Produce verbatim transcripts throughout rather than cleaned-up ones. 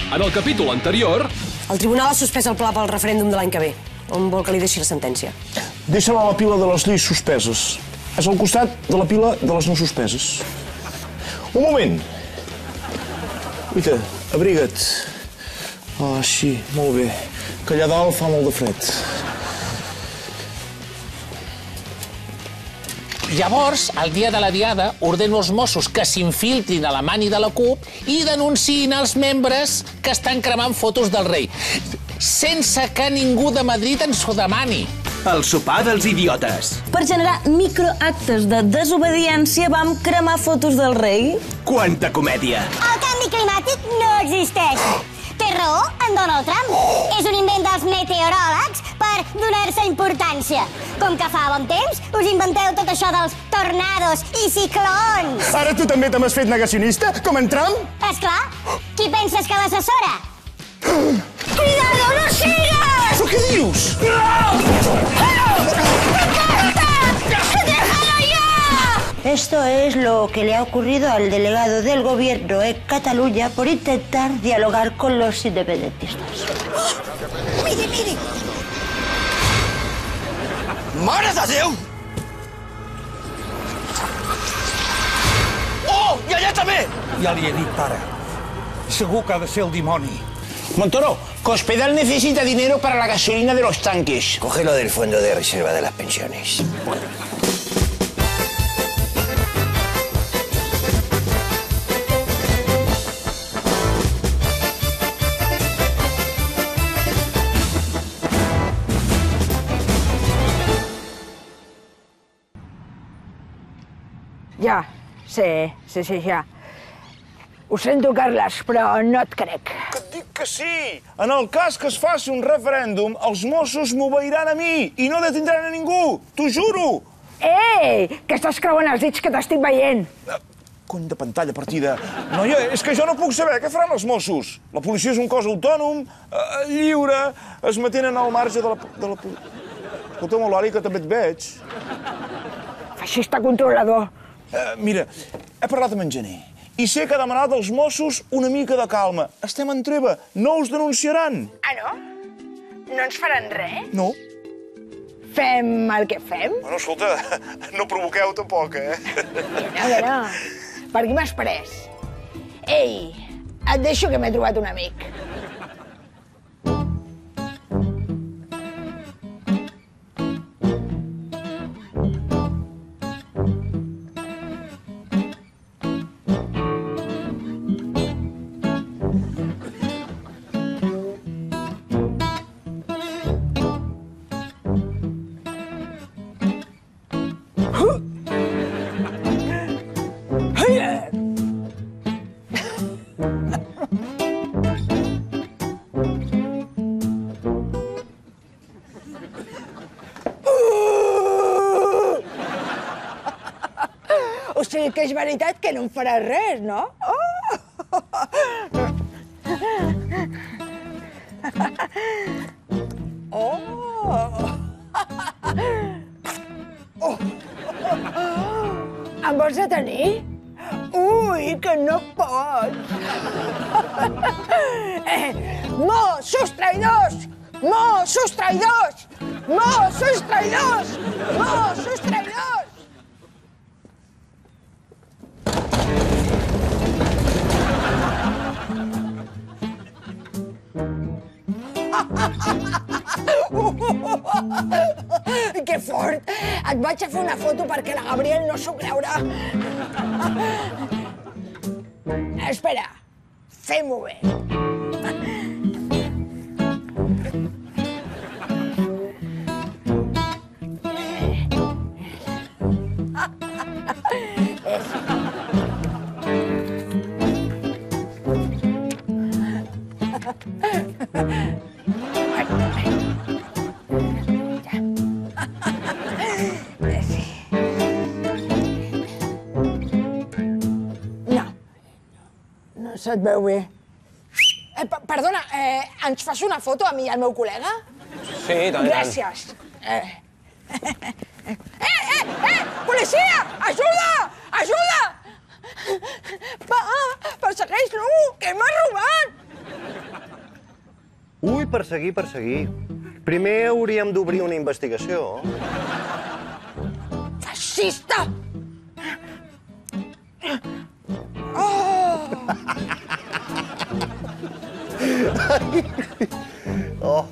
En el capítol anterior... El tribunal ha suspès el pla pel referèndum de l'any que ve. On vol que li deixi la sentència? Deixa-la a la pila de les lleis suspeses. És al costat de la pila de les no suspeses. Un moment. Uita, abriga't. Ah, així, molt bé. Que allà dalt fa molt de fred. Llavors, el dia de la diada, ordeno als Mossos que s'infiltrin a la mani de la CUP i denunciïn els membres que estan cremant fotos del rei, sense que ningú de Madrid ens ho demani. El sopar dels idiotes. Per generar microactes de desobediència vam cremar fotos del rei. Quanta comèdia. El canvi climàtic no existeix. Té raó en Donald Trump. És un invent dels meteoròlegs per donar-se importància. Com que fa bon temps, us inventeu tot això dels tornados i ciclons. Ara tu també te m'has fet negacionista, com en Trump? Esclar. Qui penses que l'assessora? Cuidado, no sigues! Però què dius? Esto es lo que le ha ocurrido al delegado del gobierno en Cataluña por intentar dialogar con los independentistas. Oh, mire, mire. Mare de Déu! Oh, i allà també! Ja li he dit, pare. Segur que ha de ser el dimoni. Montoro, Cospedal necesita dinero para la gasolina de los tanques. Cógelo del fondo de reserva de las pensiones. Ja, sí, sí, sí, ja. Ho sento, Carles, però no et crec. Que et dic que sí! En el cas que es faci un referèndum, els Mossos m'obeiran a mi i no detindran a ningú, t'ho juro! Ei, que estàs creuant els dits que t'estic veient. Cony de pantalla partida. Noia, és que jo no puc saber què faran els Mossos. La policia és un cos autònom, eh, lliure, es mantenen al marge de la... De la... Escolta'm, Eulàlia, que també et veig. Feixista controlador. Uh, mira, he parlat amb en Gené i sé que ha demanat als Mossos una mica de calma. Estem en treva, no us denunciaran. Ah, no? No ens faran res? No. Fem el que fem? Bueno, escolta, no provoqueu tampoc, eh? No, que no. Per qui m'has pres? Ei, et deixo que m'he trobat un amic. O sigui que és veritat que no em faràs res, no? Oh! Oh! Oh! Em vols detenir? Ui, que no pots! Eh, Mossos traïdors! Mossos traïdors! Mossos traïdors! Mossos traïdors! Que fort! Et vaig a fer una foto perquè la Gabriel no s'ho creurà. Espera, fem-ho bé. No se't veu bé. Eh, perdona, eh, ens fas una foto a mi i al meu col·lega? Sí, tant. Gràcies. Eh, eh, eh, eh! Policia! Ajuda! Ajuda! Va, persegueix-lo, que m'ha robat! Ui, perseguir, perseguir. Primer hauríem d'obrir una investigació. Feixista! Oh! Oh.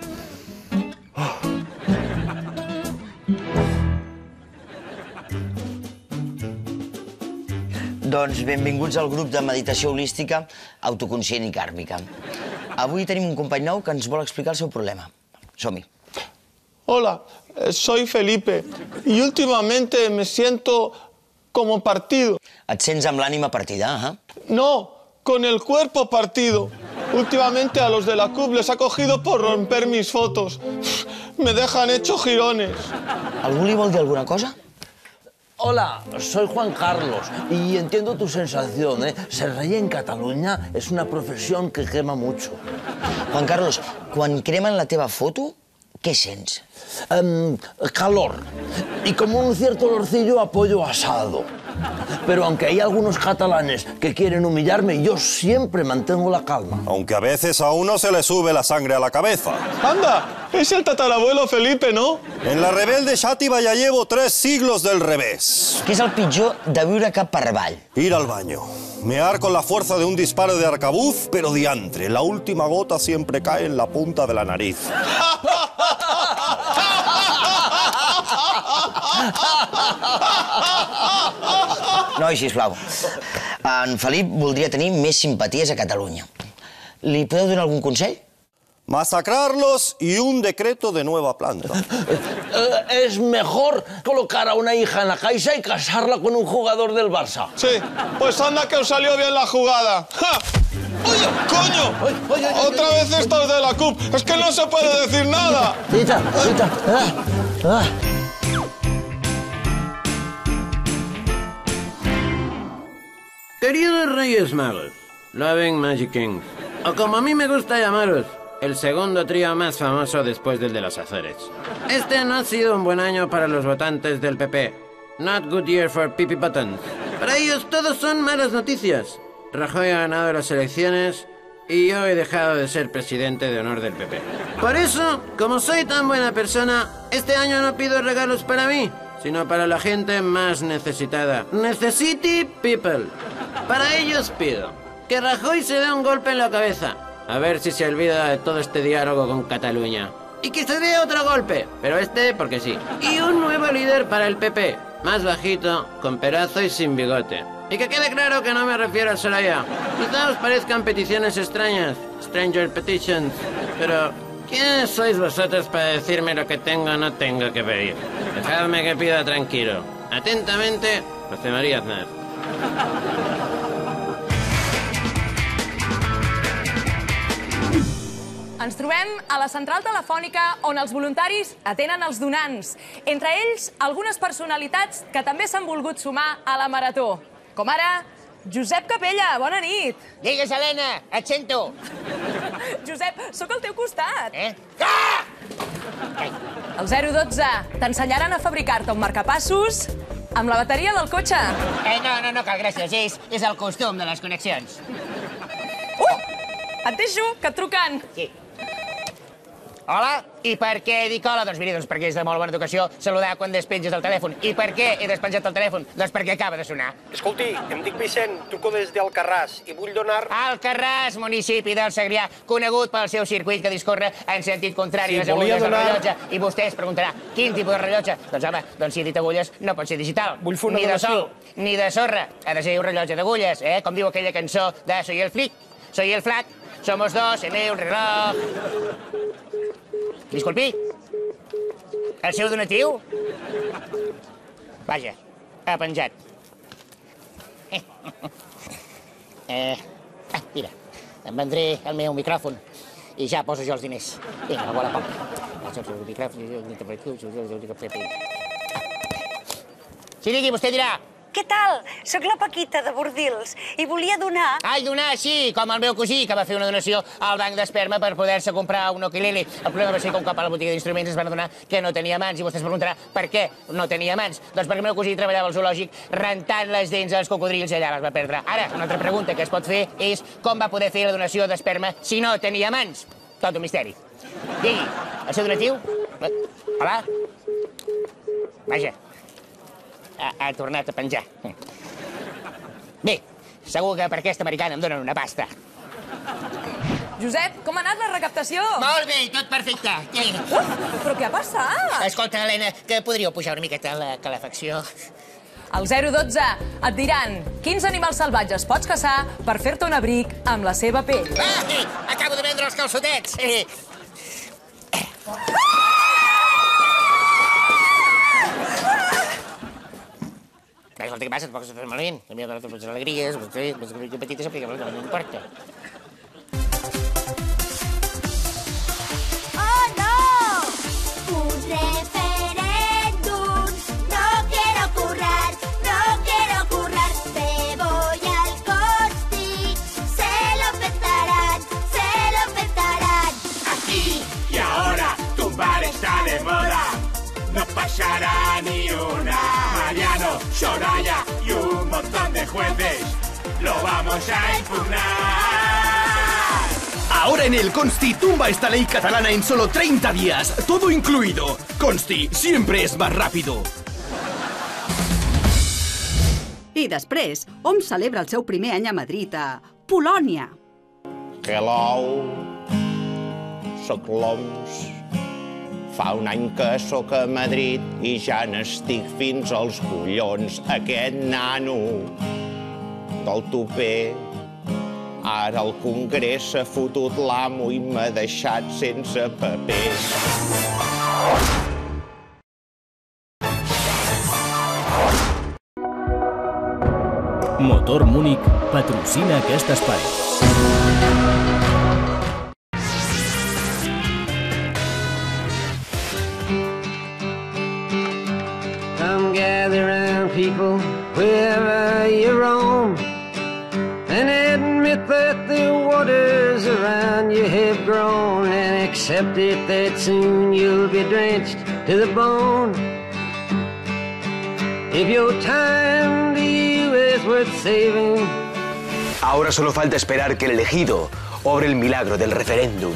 Doncs benvinguts al grup de meditació holística, autoconscient i kàrmica. Avui tenim un company nou que ens vol explicar el seu problema. Som-hi. Hola, soy Felipe y últimamente me siento como partido. Et sents amb l'ànima partida, eh? No, con el cuerpo partido. Últimamente a los de la C U P les ha cogido por romper mis fotos. Me dejan hecho girones. ¿Algú li vol dir alguna cosa? Hola, soy Juan Carlos y entiendo tu sensación, ¿eh? Ser rey en Cataluña es una profesión que quema mucho. Juan Carlos, quan cremen la teva foto, què sents? Um, calor. Y como un cierto olorcillo, apoyo asado. Pero aunque hay algunos catalanes que quieren humillarme, yo siempre mantengo la calma. Aunque a veces a uno se le sube la sangre a la cabeza. ¡Anda! Es el tatarabuelo Felipe, ¿no? En la rebelde Xàtiva ya llevo tres siglos del revés. Què és el pitjor de viure cap per avall? Ir al baño. Mear con la fuerza de un disparo de arcabuz, pero diantre. La última gota siempre cae en la punta de la nariz. Noi, sisplau. En Felip voldria tenir més simpaties a Catalunya. Li podeu donar algun consell? Masacrarlos y un decreto de nueva planta. Eh, es mejor colocar a una hija en la Caixa y casarla con un jugador del Barça. Sí, pues anda que os salió bien la jugada. ¡Ja! ¡Oye, coño! Oye, oye, oye, Otra oye, vez estos de la C U P. Es que no se puede decir nada. Tita, tita. Ah, ah. Queridos Reyes Magos, Loving Magic Kings, o como a mí me gusta llamaros, el segundo trío más famoso después del de los Azores. Este no ha sido un buen año para los votantes del P P. Not good year for Pipi Buttons. Para ellos todos son malas noticias. Rajoy ha ganado las elecciones y yo he dejado de ser presidente de honor del P P. Por eso, como soy tan buena persona, este año no pido regalos para mí, sino para la gente más necesitada. Necessity people. Para ellos pido que Rajoy se dé un golpe en la cabeza, a ver si se olvida de todo este diálogo con Cataluña. Y que se dé otro golpe, pero este porque sí. Y un nuevo líder para el P P, más bajito, con pelazo y sin bigote. Y que quede claro que no me refiero a Soraya. Quizá os parezcan peticiones extrañas, stranger petitions, pero ¿quiénes sois vosotros para decirme lo que tengo o no tengo que pedir? Dejadme que pida tranquilo. Atentamente, José María Aznar. Ens trobem a la central telefònica on els voluntaris atenen els donants. Entre ells, algunes personalitats que també s'han volgut sumar a la marató. Com ara, Josep Capella, bona nit. Digues, Helena, et sento. Josep, sóc al teu costat. Eh? Ah! El zero dotze, t'ensenyaran a fabricar-te un marcapassos amb la bateria del cotxe. Eh, no, no, no cal, gràcies. És, és el costum de les connexions. Uh! Et deixo, que et truquen. Sí. Hola, i per què dic hola? Doncs miri, doncs perquè és de molt bona educació saludar quan despenges el telèfon. I per què he despenjat el telèfon? Doncs perquè acaba de sonar. Escolti, em dic Vicent, truco des d'Alcarràs i vull donar... Alcarràs, municipi del Segrià, conegut pel seu circuit que discorre en sentit contrari a les agulles del rellotge. I vostè es preguntarà, quin tipus de rellotge? Doncs home, doncs si he dit agulles, no pot ser digital. Vull fer una ni de donació. sol, ni de sorra. Ha de ser un rellotge d'agulles, eh? Com diu aquella cançó de Soy el Flic, Soy el Flac, somos dos en el reloj. Disculpi, el seu donatiu? Vaja, ha penjat. Eh, eh, ah, mira, em vendré el meu micròfon i ja poso jo els diners. Vinga, a bona poc. Sí, digui, vostè dirà. Què tal? Soc la Paquita de Bordils i volia donar... Ai, donar, sí, com el meu cosí, que va fer una donació al banc d'esperma per poder-se comprar un ukulele. El problema va ser que un cop a la botiga d'instruments es van adonar que no tenia mans, i vostè es preguntarà per què no tenia mans. Doncs perquè el meu cosí treballava al zoològic rentant les dents als cocodrils i allà les va perdre. Ara, una altra pregunta que es pot fer és com va poder fer la donació d'esperma si no tenia mans? tot un misteri. Digui, el seu donatiu? Hola? Vaja, ha, ha tornat a penjar. Bé, segur que per aquesta americana em donen una pasta. Josep, com ha anat la recaptació? Molt bé, tot perfecte. Uf, però què ha passat? Escolta, Helena, que podríeu pujar una miqueta la calefacció? Al zero dotze et diran quins animals salvatges pots caçar per fer-te un abric amb la seva pell. Ah, acabo de vendre els calçotets. Escolta, què passa? Tampoc s'ha fet malament. La meva dona té moltes alegries, les petites apliquen, no m'importa. ¡Oh, no! Un referéndum. No quiero currar, no quiero currar. Me voy al Consti. Se lo petarán, se lo petarán. Aquí y ahora tumbar está de moda. No pasará ni una. Mariano, Soraya y un montón de jueces lo vamos a impugnar. Ahora en el Consti tumba esta ley catalana en solo treinta días, todo incluido. Consti siempre es más rápido. I després, hom celebra el seu primer any a Madrid, a Polònia. Hello, soc l'Oms. Fa un any que sóc a Madrid i ja n'estic fins als collons. Aquest nano del tupé. Ara al Congrés s'ha fotut l'amo i m'ha deixat sense papers. Motor Múnich patrocina aquest espai. Come gather round, people, wherever you roam, and admit that the waters around you have grown, and accept it that soon you'll be drenched to the bone. If your time to you is worth saving. Ahora solo falta esperar que el elegido obre el milagro del referéndum.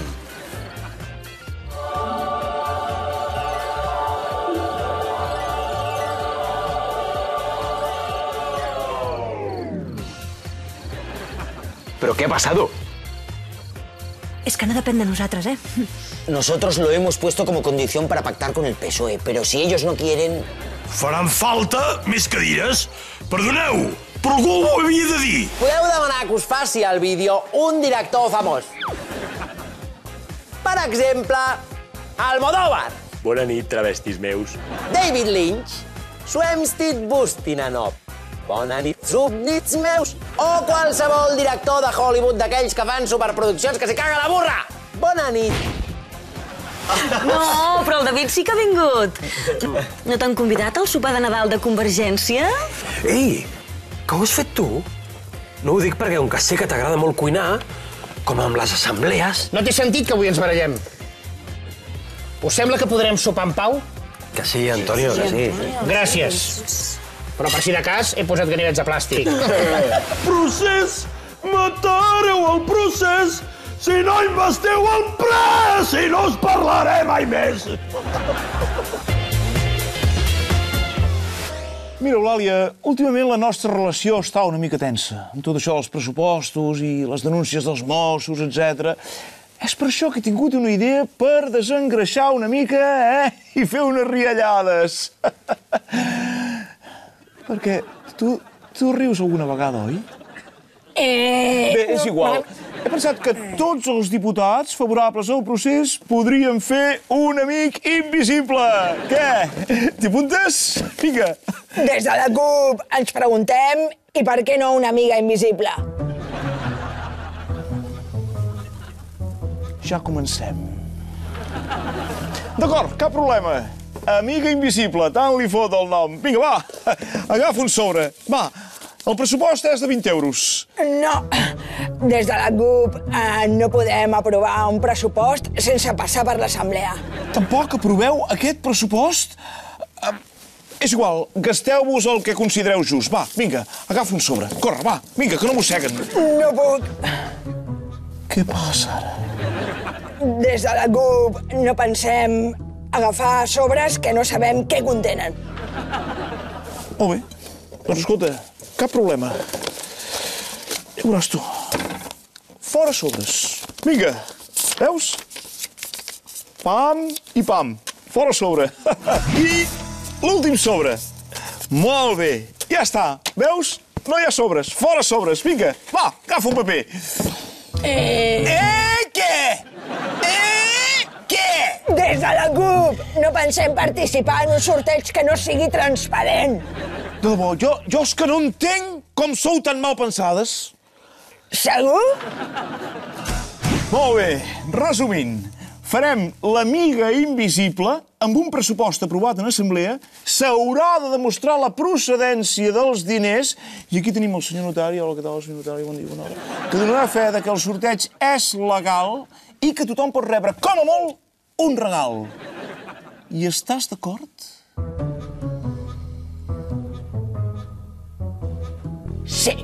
¿Pero qué ha pasado? Es que no depèn de nosaltres, ¿eh? Nosotros lo hemos puesto como condición para pactar con el P S O E, pero si ellos no quieren... Faran falta més cadires? Perdoneu, però algú ho havia de dir. Podeu demanar que us faci el vídeo un director famós. Per exemple, Almodóvar. Bona nit, travestis meus. David Lynch. Swemstead Bustinanov. Bona nit, subnits meus. O qualsevol director de Hollywood d'aquells que fan superproduccions que s'hi caga la burra. Bona nit. No, però el David sí que ha vingut. No t'han convidat al sopar de Nadal de Convergència? Ei, que ho has fet tu? No ho dic perquè, com que sé que t'agrada molt cuinar, com amb les assemblees... No té sentit que avui ens barallem. Us sembla que podrem sopar en pau? Que sí, Antonio, que sí. Gràcies. Però per si de cas he posat ganivets de plàstic. Procés! Matareu el procés! Si no investeu el pres! I no us parlaré mai més! Mira, Eulàlia, últimament la nostra relació està una mica tensa. Amb tot això dels pressupostos i les denúncies dels Mossos, etcètera. És per això que he tingut una idea per desengreixar una mica, eh? I fer unes riallades. Perquè tu, tu rius alguna vegada, oi? Eh... Bé, és igual. He pensat que tots els diputats favorables al procés podrien fer un amic invisible. Què? T'hi apuntes? Vinga. Des de la CUP ens preguntem i per què no una amiga invisible? Ja comencem. D'acord, cap problema. Amiga invisible, tant li fot el nom. Vinga, va, agafa un sobre. Va, el pressupost és de vint euros. No, des de la CUP eh, no podem aprovar un pressupost sense passar per l'assemblea. Tampoc aproveu aquest pressupost? Eh, és igual, gasteu-vos el que considereu just. Va, vinga, agafa un sobre. Corre, va, vinga, que no mosseguen. No puc. Què passa ara? des de la C U P no pensem agafar sobres que no sabem què contenen. Molt bé. Doncs escolta, cap problema. Ja veuràs tu. Fora sobres. Vinga, veus? Pam i pam. Fora sobre. I l'últim sobre. Molt bé. Ja està. Veus? No hi ha sobres. Fora sobres. Vinga, va, agafa un paper. Eh... Eh, què? Eh, què? Des de la C U P no pensem participar en un sorteig que no sigui transparent. De debò, jo, jo és que no entenc com sou tan mal pensades. Segur? Molt bé, resumint, farem l'amiga invisible amb un pressupost aprovat en assemblea, s'haurà de demostrar la procedència dels diners, i aquí tenim el senyor notari, hola, què tal, senyor notari, bon dia, bona hora, que donarà fe que el sorteig és legal i que tothom pot rebre, com a molt, un regal. I estàs d'acord? Sí.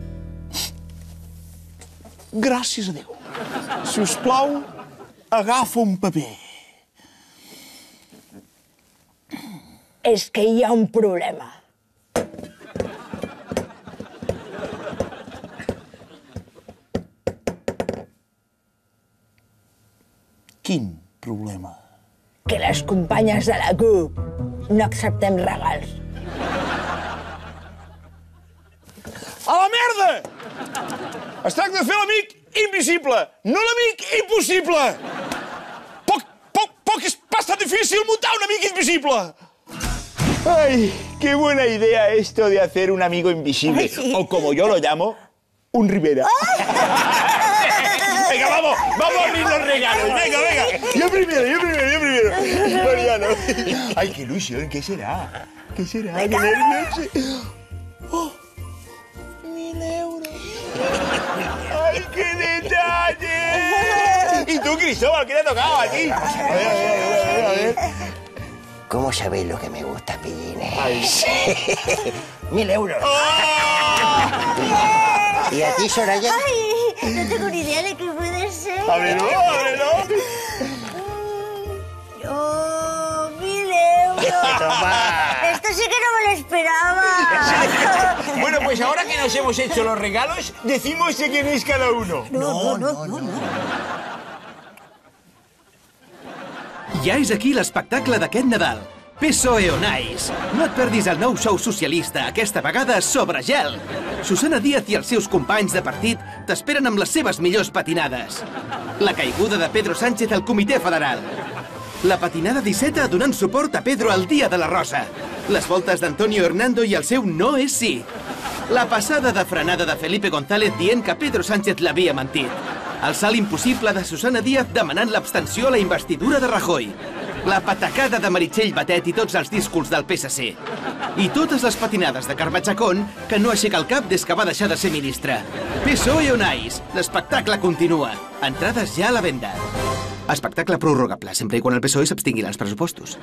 Gràcies a Déu. Si us plau, agafa un paper. És que hi ha un problema. Quin problema? Que les companyes de la C U P no acceptem regals. A la merda! Es tracta de fer l'amic invisible, no l'amic impossible! Poc, poc, poc és bastant difícil muntar un amic invisible! Ay, qué buena idea esto de hacer un amigo invisible. Ay, sí. O como yo lo llamo, un Rivera. Venga, vamos, vamos a abrir los regalos. Venga, venga. Yo primero, yo primero, yo primero. Mariano. Ay, qué ilusión, ¿qué será? ¿Qué será? Venga, Qué nervios. Oh, mil euros. ¡Ay, qué detalle! ¿Y tú, Cristóbal, qué te ha tocado a ti? A ver, a ver, a ver, a ver. ¿Cómo sabéis lo que me gusta, pillines? Ay. Mil euros. ¿Y a ti, Soraya? Ay, no tengo ni idea de qué puede ser. Ábrelo, ábrelo. Oh, mil euros. Toma. Esto sí que no me lo esperaba. Bueno, pues ahora que nos hemos hecho los regalos, decimos de quién es cada uno. No, no, no, no. no. Ja és aquí l'espectacle d'aquest Nadal. P S O E on Ice. No et perdis el nou show socialista, aquesta vegada sobre gel. Susana Díaz i els seus companys de partit t'esperen amb les seves millors patinades. La caiguda de Pedro Sánchez al Comitè Federal. La patinada d'Iceta donant suport a Pedro al Dia de la Rosa. Les voltes d'Antonio Hernando i el seu no és sí. La passada de frenada de Felipe González dient que Pedro Sánchez l'havia mentit. El salt impossible de Susana Díaz demanant l'abstenció a la investidura de Rajoy. La patacada de Meritxell Batet i tots els discurs del P S C. I totes les patinades de Carme Chacón, que no aixeca el cap des que va deixar de ser ministre. P S O E on Ice. L'espectacle continua. Entrades ja a la venda. Espectacle prorrogable, sempre i quan el P S O E s'abstingui als pressupostos.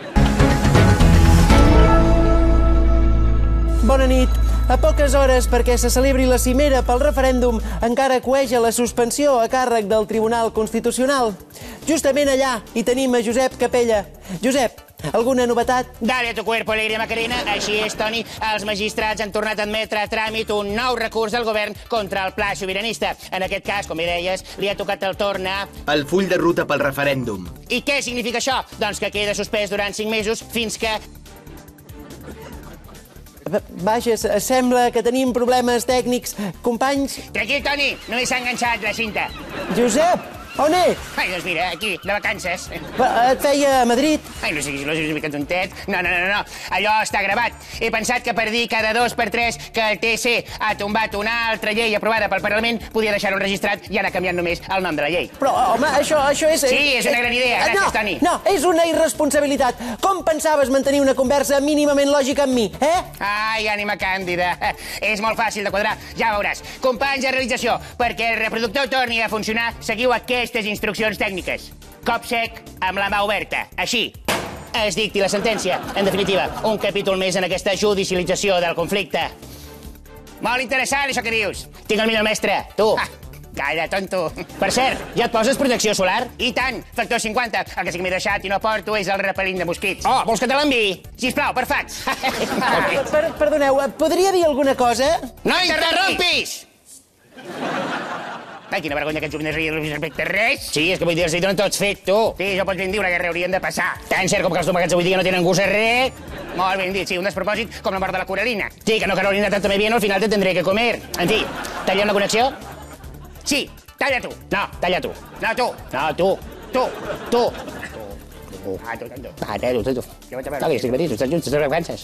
Bona nit. A poques hores perquè se celebri la cimera pel referèndum encara cueja la suspensió a càrrec del Tribunal Constitucional. Justament allà hi tenim a Josep Capella. Josep, alguna novetat? Dale a tu cuerpo, alegria Macarena. Així és, Toni. Els magistrats han tornat a admetre a tràmit un nou recurs del govern contra el pla sobiranista. En aquest cas, com bé deies, li ha tocat el torn a... El full de ruta pel referèndum. I què significa això? Doncs que queda suspès durant cinc mesos fins que... Vaja, sembla que tenim problemes tècnics. Companys... Tranquil, Toni, no s'ha enganxat la cinta. Josep, on ets? Ai, doncs mira, aquí, de vacances. Et feia a Madrid? Ai, no siguis il·lusió, mica tontet. No, no, no, no, allò està gravat. He pensat que per dir cada dos per tres que el T C ha tombat una altra llei aprovada pel Parlament, podia deixar-ho enregistrat i anar canviant només el nom de la llei. Però, home, això, això és... Sí, és una gran idea. Gràcies, no, Toni. No, és una irresponsabilitat. Com pensaves mantenir una conversa mínimament lògica amb mi, eh? Ai, ànima càndida. És molt fàcil de quadrar, ja veuràs. Companys de realització, perquè el reproductor torni a funcionar, seguiu aquestes instruccions tècniques. Cop sec amb la mà oberta. Així. Es dicti la sentència. En definitiva, un capítol més en aquesta judicialització del conflicte. Molt interessant, això que dius. Tinc el millor mestre, tu. Ah. Calla, tonto. Per cert, ja et poses protecció solar? I tant, factor cinquanta. El que sí que m'he deixat i no porto és el repel·lint de mosquits. Oh, vols que te l'enviï? Sisplau, per fax. Perdoneu, podria dir alguna cosa? No interrompis! Ai, quina vergonya que ens juguin respecte a res. Sí, és que vull dir, els hi donen tots fet, tu. Sí, això pots ben dir, una guerra haurien de passar. Tan cert com que els domegats avui dia no tenen gust a res. Molt ben dit, sí, un despropòsit com la mort de la Coralina. Sí, que no Carolina tanto me viene, al final te tendré que comer. En fi, talla una connexió? Sí, talla tu. No, talla tu. No, tu. No, tu. Tu. Tu. Ah, tu, tu. Ah, tu, tu, tu. Jo vaig a veure. No, que estic petits, estàs junts, estàs vacances.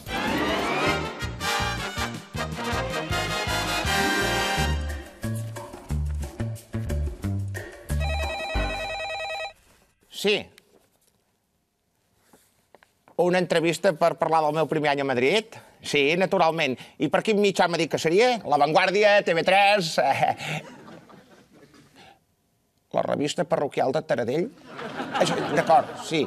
Sí. Una entrevista per parlar del meu primer any a Madrid? Sí, naturalment. I per quin mitjà m'ha dit que seria? La Vanguardia, T V tres... La revista parroquial de Taradell? D'acord, sí.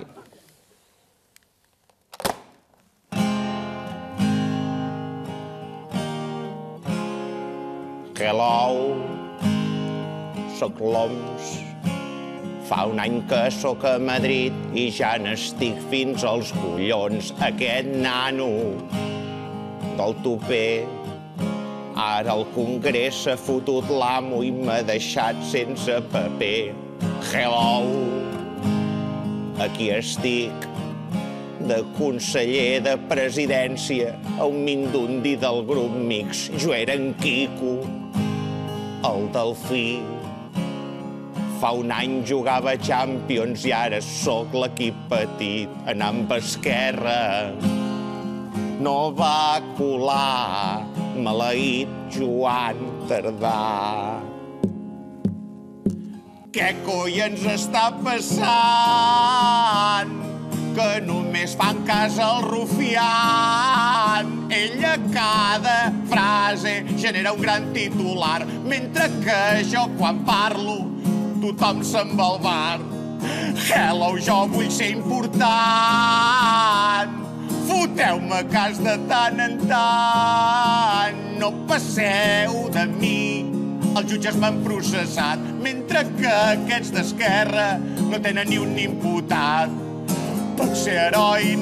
Hello, soc l'Oms. Fa un any que sóc a Madrid i ja n'estic fins als collons. Aquest nano del tupé. Ara al Congrés s'ha fotut l'amo i m'ha deixat sense paper. Hello, aquí estic, de conseller de presidència, a un mindundi del grup mix. Jo era en Quico, el Delfí. Fa un any jugava a Champions i ara sóc l'equip petit, anant amb esquerra. No va colar, maleït Joan Tardà. Què coi ens està passant? Que només fan cas al rufián. Ell a cada frase genera un gran titular, mentre que jo quan parlo tothom se'n va al bar. Hello, jo vull ser important. Foteu-me cas de tant en tant. No passeu de mi. Els jutges m'han processat, mentre que aquests d'Esquerra no tenen ni un imputat. Pot ser heroi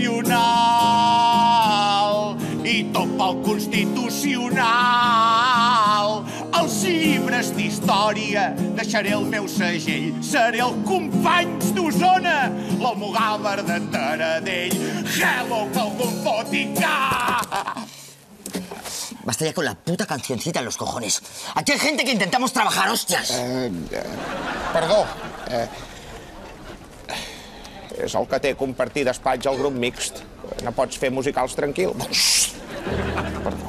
nacional i tot pel Constitucional. Als llibres d'història deixaré el meu segell. Seré el Companys d'Osona, l'Almogàver de Taradell. Hello, que algú em foti ca! Basta ya con la puta cancioncita en los cojones. Aquí hay gente que intentamos trabajar, hostias. Eh, eh, perdó. Eh, és el que té compartir despatx al grup mixt. No pots fer musicals tranquils. Perdó.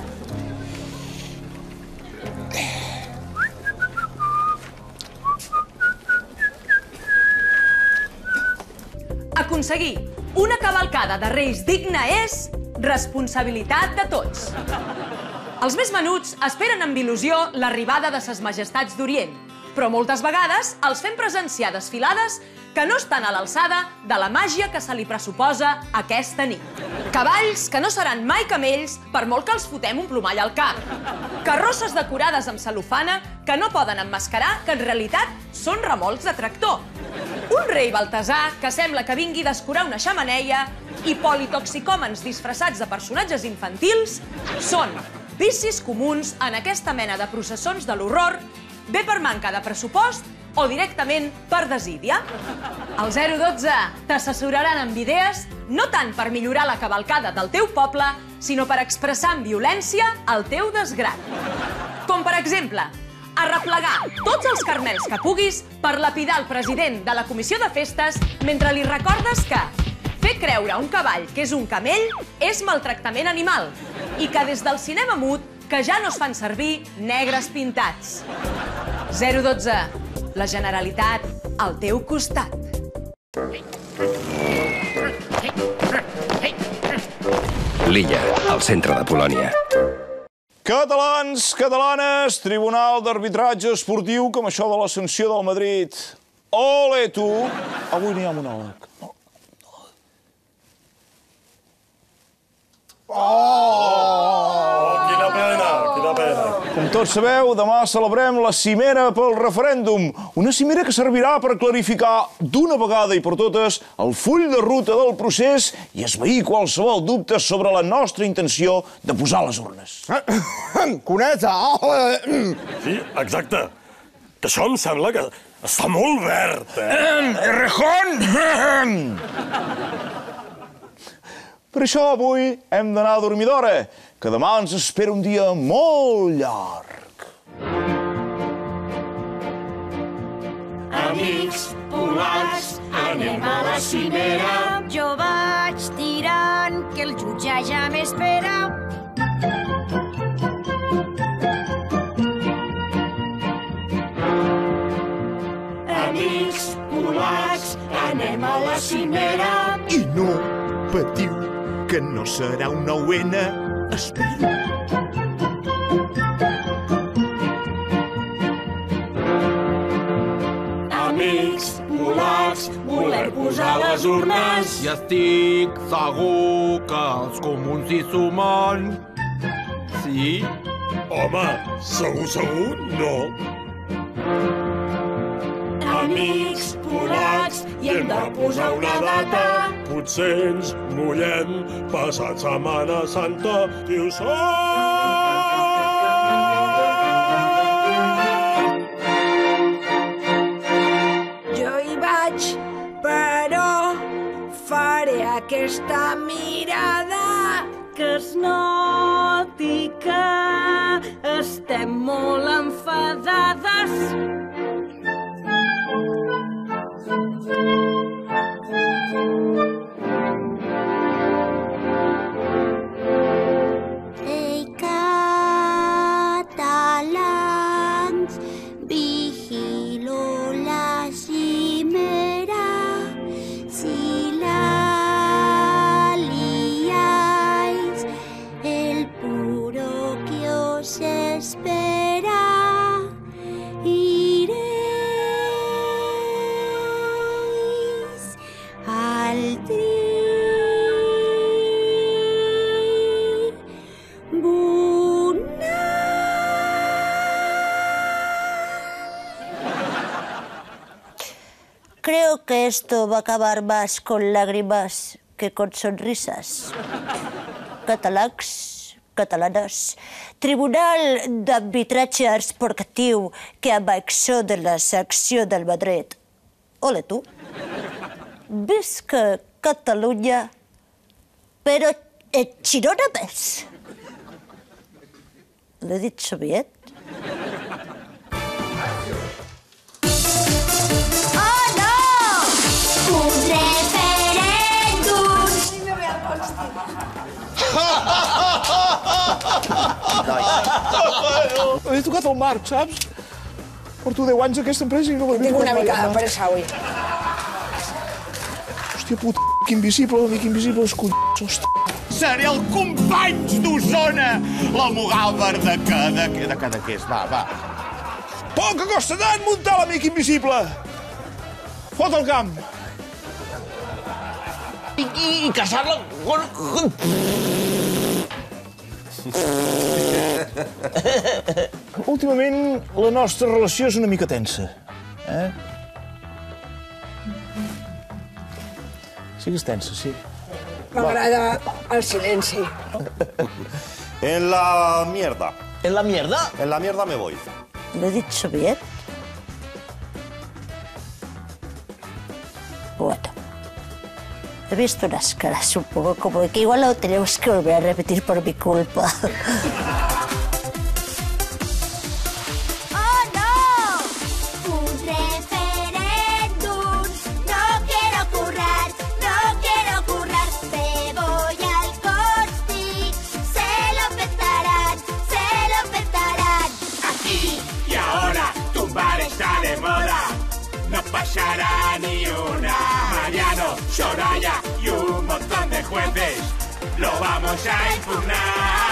Aconseguir una cavalcada de Reis digna és responsabilitat de tots. Els més menuts esperen amb il·lusió l'arribada de ses majestats d'Orient, però moltes vegades els fem presenciar desfilades que no estan a l'alçada de la màgia que se li pressuposa aquesta nit. Cavalls que no seran mai camells per molt que els fotem un plomall al cap. Carrosses decorades amb cel·lofana que no poden emmascarar que en realitat són remolcs de tractor. Un rei Baltasar que sembla que vingui d'escurar una xamaneia i politoxicòmens disfressats de personatges infantils són vicis comuns en aquesta mena de processons de l'horror, bé per manca de pressupost o directament per desídia. El zero dotze t'assessoraran amb idees no tant per millorar la cavalcada del teu poble, sinó per expressar amb violència el teu desgrat. Com per exemple, arreplegar tots els carmels que puguis per lapidar el president de la comissió de festes mentre li recordes que fer creure a un cavall que és un camell és maltractament animal i que des del cinema mut que ja no es fan servir negres pintats. zero dotze. La Generalitat al teu costat. L'Illa, al centre de Polònia. Catalans, catalanes, Tribunal d'Arbitratge Esportiu, com això de la sanció del Madrid. Ole, tu! Avui n'hi ha monòleg. Oh! Quina pena, quina pena. Com tots sabeu, demà celebrem la cimera pel referèndum. Una cimera que servirà per clarificar d'una vegada i per totes el full de ruta del procés i esvair qualsevol dubte sobre la nostra intenció de posar les urnes. Coneta! Sí, exacte. Que això em sembla que està molt verd, eh? Errejón! Per això avui hem d'anar a dormir d'hora, que demà ens espera un dia molt llarg. Amics polars, anem a la cimera. Jo vaig tirant, que el jutge ja m'espera. Amics polars, anem a la cimera. I no patiu, que no serà un nou ene, espero. Amics polars, volem posar les urnes. I estic segur que els comuns hi sumen. Sí? Home, segur, segur, no. Amics polars, i hem de posar una data. Potser ens mullem passat Setmana Santa, qui ho sap? Jo hi vaig, però faré aquesta mirada que es noti que estem molt enfadades. Ei, catalans, vigilo la cimera. Si la liáis, el puro que os espera. Iréis al Creo que esto va a acabar más con lágrimas que con sonrisas. Catalans, catalanes, Tribunal d'Arbitratge Esportiu que amb acció de la secció del Madrid. Ole tu. Visca Catalunya, però et Girona més. L'he dit soviet? He tocat el Marc, saps? Porto deu anys a aquesta empresa i no l'he vist. Tinc una mica de pressa avui. Hòstia puta, amic invisible, amic invisible, els collons, hòstia. Seré el companys d'Osona, l'Almogàver de cada... de cada què és, va, va. Poc costa tant muntar l'amic invisible. Fot el camp. I, i, i casar-la... Últimament, la nostra relació és una mica tensa. Eh? Sí que és tensa, sí. M'agrada el silenci. En la mierda. ¿En la mierda? En la mierda me voy. ¿Lo he dicho bien? Bueno. He visto unas caras un poco como de que igual lo tenemos que volver a repetir por mi culpa. ¡Oh, no! Un referéndum. No quiero currar, no quiero currar. Me voy al Consti. Se lo petarán, se lo petarán. Aquí y ahora tumbar está de moda. No pasará ni una. Mariano, Soraya y un montón de jueces lo vamos a impugnar.